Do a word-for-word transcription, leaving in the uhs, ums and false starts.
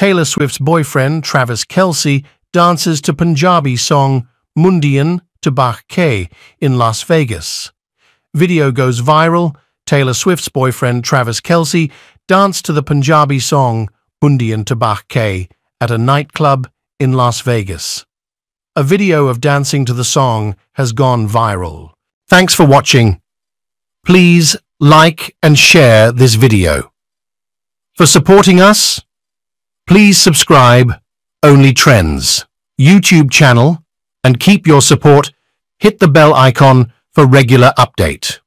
Taylor Swift's boyfriend, Travis Kelce, dances to Punjabi song Mundian To Bach Ke in Las Vegas. Video goes viral. Taylor Swift's boyfriend, Travis Kelce, danced to the Punjabi song Mundian To Bach Ke at a nightclub in Las Vegas. A video of dancing to the song has gone viral. Thanks for watching. Please like and share this video. For supporting us, please subscribe Only Trends YouTube channel and keep your support. Hit the bell icon for regular update.